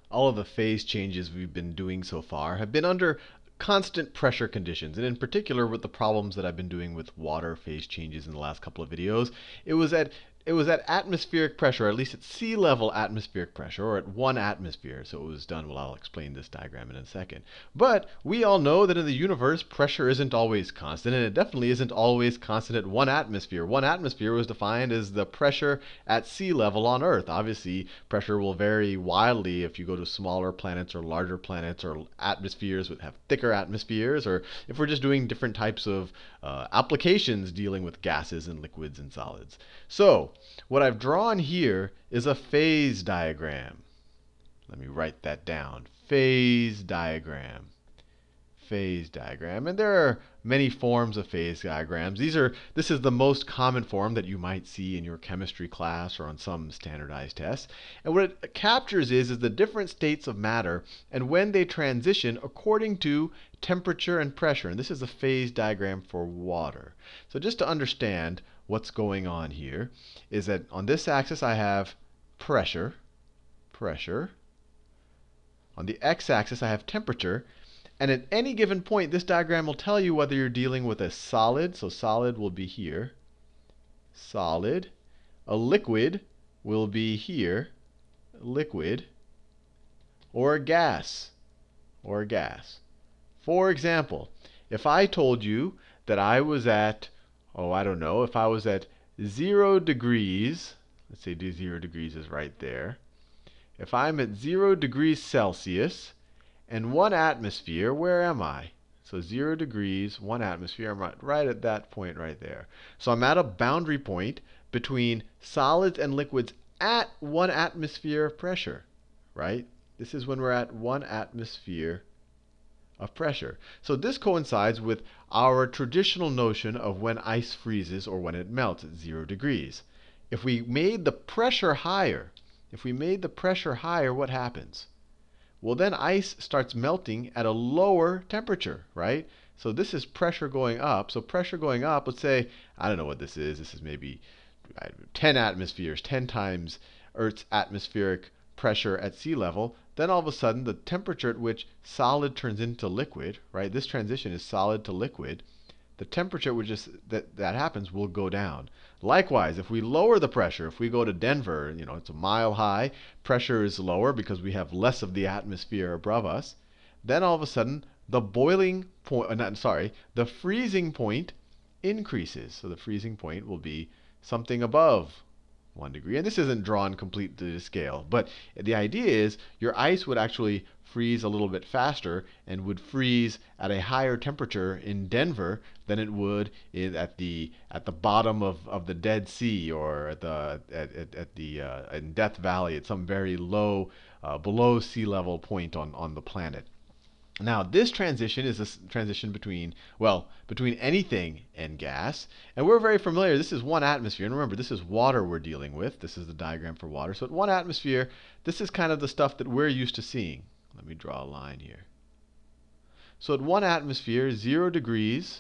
all of the phase changes we've been doing so far have been under constant pressure conditions. And in particular, with the problems that I've been doing with water phase changes in the last couple of videos, it was at atmospheric pressure, or at least at sea level atmospheric pressure, or at 1 atmosphere. So it was done, well, I'll explain this diagram in a second. But we all know that in the universe, pressure isn't always constant, and it definitely isn't always constant at 1 atmosphere. 1 atmosphere was defined as the pressure at sea level on Earth. Obviously, pressure will vary wildly if you go to smaller planets or larger planets, or atmospheres that have thicker atmospheres, or if we're just doing different types of applications dealing with gases and liquids and solids. So what I've drawn here is a phase diagram. Let me write that down. Phase diagram. Phase diagram. And there are many forms of phase diagrams. This is the most common form that you might see in your chemistry class or on some standardized tests. And what it captures is the different states of matter and when they transition according to temperature and pressure. And this is a phase diagram for water. So just to understand what's going on here is that on this axis I have pressure. On the x-axis I have temperature. And at any given point, this diagram will tell you whether you're dealing with a solid. So solid will be here. Solid. A liquid will be here. Liquid. Or a gas. For example, if I told you that I was at, I don't know, if I was at 0 degrees, let's say 0 degrees is right there. If I'm at 0 degrees Celsius and 1 atmosphere, where am I? So 0 degrees, 1 atmosphere, I'm right at that point right there. So I'm at a boundary point between solids and liquids at 1 atmosphere of pressure, right? This is when we're at 1 atmosphere of pressure. So this coincides with our traditional notion of when ice freezes or when it melts at 0 degrees. If we made the pressure higher, what happens? Well, then ice starts melting at a lower temperature, right? So this is pressure going up. So pressure going up, let's say, I don't know what this is. This is maybe 10 atmospheres, 10 times Earth's atmospheric pressure at sea level. Then all of a sudden, the temperature at which solid turns into liquid, right? This transition is solid to liquid. The temperature at which that happens will go down. Likewise, if we lower the pressure, if we go to Denver, it's a mile high, pressure is lower because we have less of the atmosphere above us. Then all of a sudden, the freezing point increases. So the freezing point will be something above 1 degree. And this isn't drawn completely to scale. But the idea is your ice would actually freeze a little bit faster and would freeze at a higher temperature in Denver than it would at the bottom of the Dead Sea or in Death Valley at some very low below sea level point on the planet. Now, this transition is a transition between anything and gas. And we're very familiar. This is 1 atmosphere. And remember, this is water we're dealing with. This is the diagram for water. So at 1 atmosphere, this is kind of the stuff that we're used to seeing. Let me draw a line here. So at 1 atmosphere, 0 degrees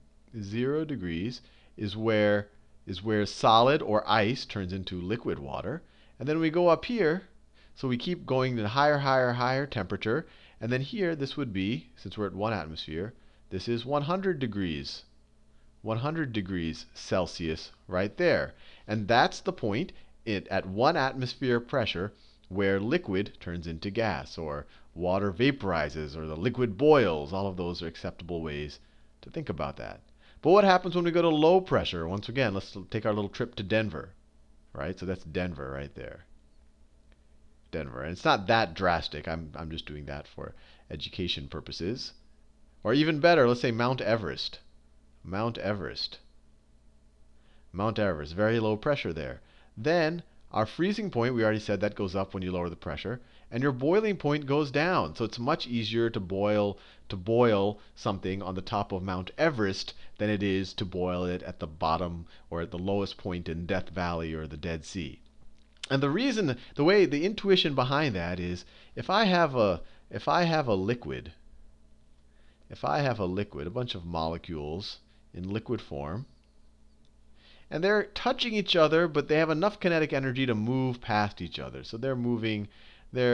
is where solid or ice turns into liquid water. And then we go up here. So we keep going to higher temperature. And then here, this would be, since we're at 1 atmosphere, this is 100 degrees. 100 degrees Celsius right there. And that's the point at 1 atmosphere pressure where liquid turns into gas, or water vaporizes, or the liquid boils. All of those are acceptable ways to think about that. But what happens when we go to low pressure? Once again, let's take our little trip to Denver. Right? So that's Denver right there. Denver. And it's not that drastic. I'm just doing that for education purposes. Or even better, let's say Mount Everest. Mount Everest, very low pressure there. Then our freezing point, we already said that goes up when you lower the pressure, and your boiling point goes down. So it's much easier to boil something on the top of Mount Everest than it is to boil it at the bottom or at the lowest point in Death Valley or the Dead Sea. And the reason, the intuition behind that is if I have a liquid, a bunch of molecules in liquid form, and they're touching each other, but they have enough kinetic energy to move past each other. So they're moving, they're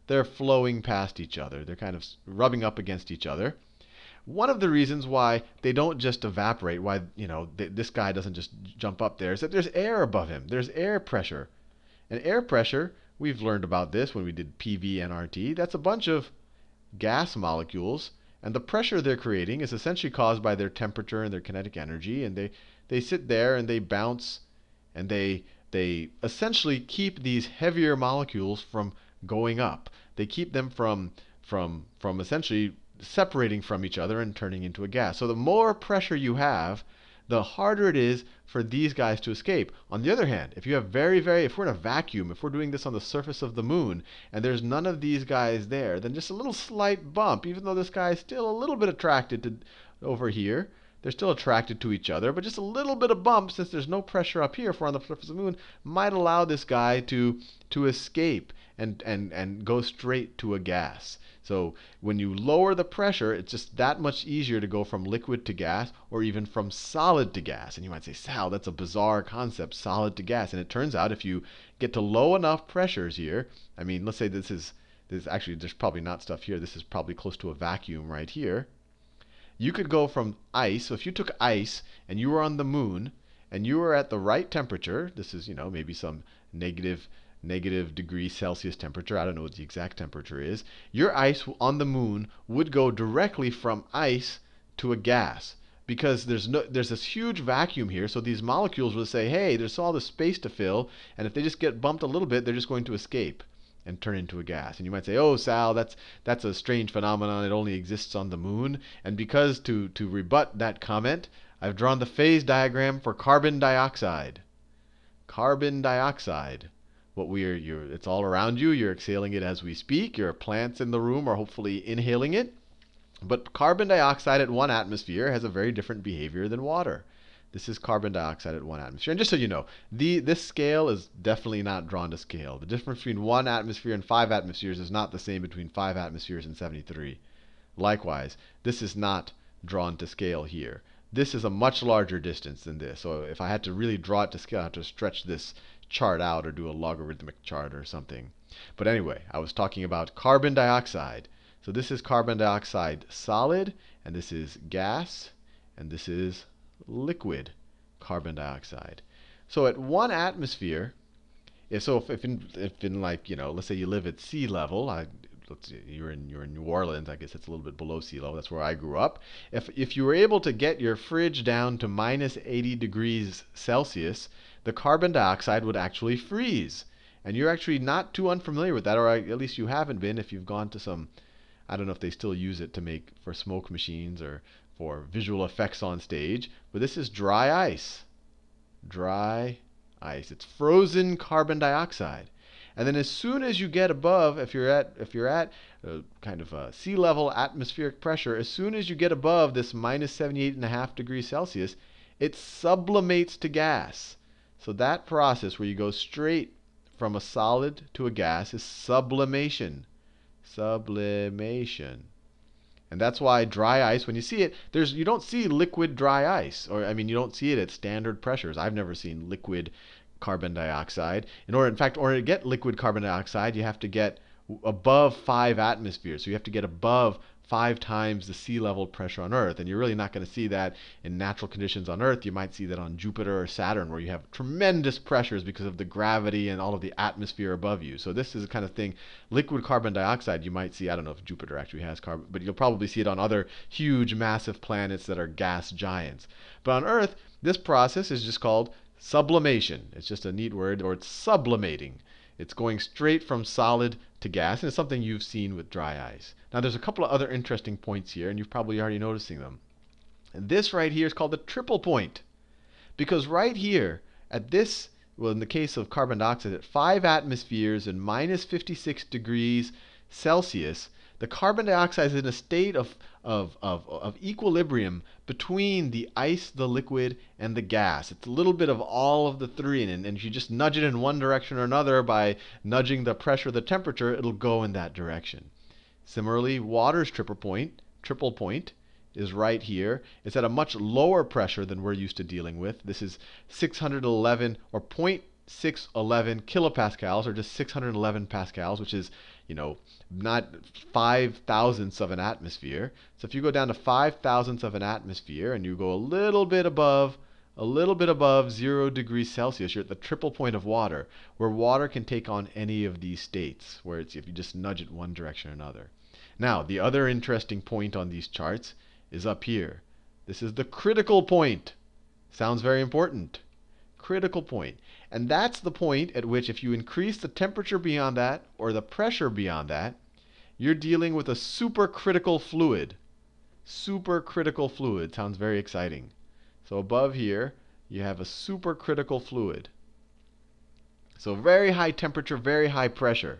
they're flowing past each other. They're kind of rubbing up against each other. One of the reasons why they don't just evaporate, why this guy doesn't just jump up there, is that there's air above him. There's air pressure. And air pressure, we've learned about this when we did PV and RT. That's a bunch of gas molecules, and the pressure they're creating is essentially caused by their temperature and their kinetic energy, and they sit there and they bounce, and they essentially keep these heavier molecules from going up. They keep them from essentially separating from each other and turning into a gas. So the more pressure you have, the harder it is for these guys to escape. On the other hand, if you have if we're in a vacuum, if we're doing this on the surface of the moon, and there's none of these guys there, then just a little slight bump, even though this guy is still a little bit attracted to over here, they're still attracted to each other, but just a little bit of bump, since there's no pressure up here if we're on the surface of the moon, might allow this guy to escape and go straight to a gas. So when you lower the pressure, it's just that much easier to go from liquid to gas, or even from solid to gas. And you might say, Sal, that's a bizarre concept, solid to gas. And it turns out if you get to low enough pressures here, I mean, let's say this actually, there's probably not stuff here. This is probably close to a vacuum right here. You could go from ice. So if you took ice and you were on the moon and you were at the right temperature, this is, maybe some negative degree Celsius temperature. I don't know what the exact temperature is. Your ice on the moon would go directly from ice to a gas, because there's this huge vacuum here. So these molecules will say, hey, there's all this space to fill, and if they just get bumped a little bit, they're just going to escape and turn into a gas. And you might say, oh, Sal, that's a strange phenomenon. It only exists on the moon. And because to rebut that comment, I've drawn the phase diagram for carbon dioxide. Carbon dioxide. It's all around you. You're exhaling it as we speak. Your plants in the room are hopefully inhaling it. But carbon dioxide at 1 atmosphere has a very different behavior than water. This is carbon dioxide at 1 atmosphere. And just so you know, this scale is definitely not drawn to scale. The difference between 1 atmosphere and 5 atmospheres is not the same between 5 atmospheres and 73. Likewise, this is not drawn to scale here. This is a much larger distance than this. So if I had to really draw it to scale, I have to stretch this chart out or do a logarithmic chart or something. But anyway, I was talking about carbon dioxide. So this is carbon dioxide solid, and this is gas, and this is liquid carbon dioxide. So at 1 atmosphere, if in like, let's say you live at sea level, let's see, you're in New Orleans, I guess it's a little bit below sea level. That's where I grew up. If you were able to get your fridge down to minus 80 degrees Celsius, the carbon dioxide would actually freeze. And you're actually not too unfamiliar with that, or at least you haven't been if you've gone to some, I don't know if they still use it to make for smoke machines or for visual effects on stage, but this is dry ice. Dry ice. It's frozen carbon dioxide. And then as soon as you get above, if you're at kind of sea level atmospheric pressure, as soon as you get above this minus 78.5 degrees Celsius, it sublimates to gas. So that process where you go straight from a solid to a gas is sublimation. Sublimation. And that's why dry ice, when you see it, you don't see liquid dry ice. Or, I mean, you don't see it at standard pressures. I've never seen liquid carbon dioxide. In order to get liquid carbon dioxide, you have to get above 5 atmospheres. So you have to get above 5 times the sea level pressure on Earth. And you're really not going to see that in natural conditions on Earth. You might see that on Jupiter or Saturn, where you have tremendous pressures because of the gravity and all of the atmosphere above you. So this is the kind of thing, liquid carbon dioxide, you might see, I don't know if Jupiter actually has carbon, but you'll probably see it on other huge, massive planets that are gas giants. But on Earth, this process is just called sublimation. It's just a neat word, or it's sublimating. It's going straight from solid to gas, and it's something you've seen with dry ice. Now there's a couple of other interesting points here, and you've probably already noticing them. And this right here is called the triple point. Because right here, at this, well, in the case of carbon dioxide, at 5 atmospheres and minus 56 degrees Celsius, the carbon dioxide is in a state of equilibrium between the ice, the liquid, and the gas. It's a little bit of all of the three, and if you just nudge it in one direction or another by nudging the pressure, the temperature, it'll go in that direction. Similarly, water's triple point is right here. It's at a much lower pressure than we're used to dealing with. This is 611 or 0.611 kilopascals, or just 611 pascals, which is not 5 thousandths of an atmosphere. So if you go down to 5 thousandths of an atmosphere and you go a little bit above 0 degrees Celsius, you're at the triple point of water, where water can take on any of these states, where it's if you just nudge it one direction or another. Now, the other interesting point on these charts is up here. This is the critical point. Sounds very important. Critical point. And that's the point at which if you increase the temperature beyond that or the pressure beyond that, you're dealing with a supercritical fluid. Supercritical fluid. Sounds very exciting. So above here, you have a supercritical fluid. So very high temperature, very high pressure.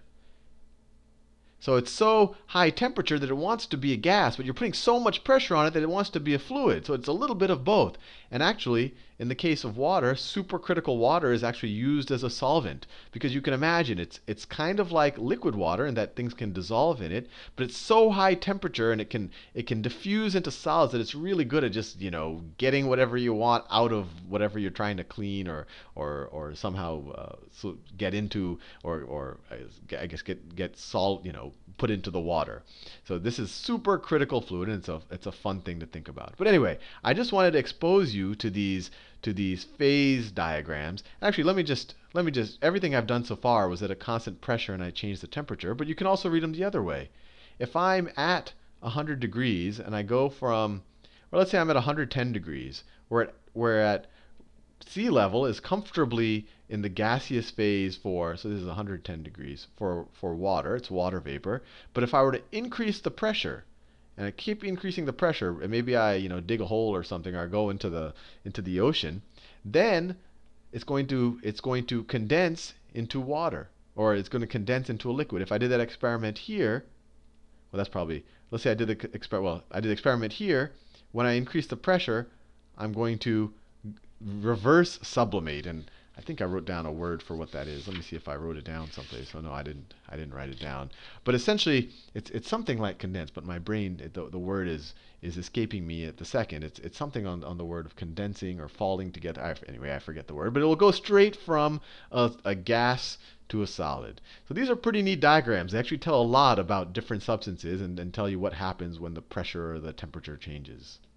So it's so high temperature that it wants to be a gas, but you're putting so much pressure on it that it wants to be a fluid. So it's a little bit of both. And actually, in the case of water, supercritical water is actually used as a solvent, because you can imagine it's kind of like liquid water in that things can dissolve in it, but it's so high temperature and it can diffuse into solids that it's really good at just getting whatever you want out of whatever you're trying to clean or somehow get into or I guess get salt put into the water. So this is supercritical fluid, and it's a fun thing to think about. But anyway, I just wanted to expose you to these phase diagrams. Actually, let me just everything I've done so far was at a constant pressure and I changed the temperature, but you can also read them the other way. If I'm at 100 degrees and I go from, well, let's say I'm at 110 degrees, we're at sea level is comfortably in the gaseous phase so this is 110 degrees for water, it's water vapor. But if I were to increase the pressure, and I keep increasing the pressure, and maybe I dig a hole or something, or I go into the ocean, then it's going to condense into water, or it's going to condense into a liquid. If I did that experiment here, well, that's probably, let's say I did the experiment here. When I increase the pressure, I'm going to reverse sublimate, and I think I wrote down a word for what that is. Let me see if I wrote it down someplace. Oh no, I didn't write it down. But essentially, it's something like condense. But my brain, the word is escaping me at the second. It's something on the word of condensing or falling together. Anyway, I forget the word. But it will go straight from a gas to a solid. So these are pretty neat diagrams. They actually tell a lot about different substances and tell you what happens when the pressure or the temperature changes.